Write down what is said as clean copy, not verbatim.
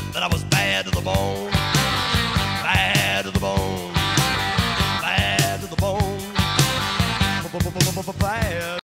that I was bad to the bone, bad to the bone, bad to the bone, bad.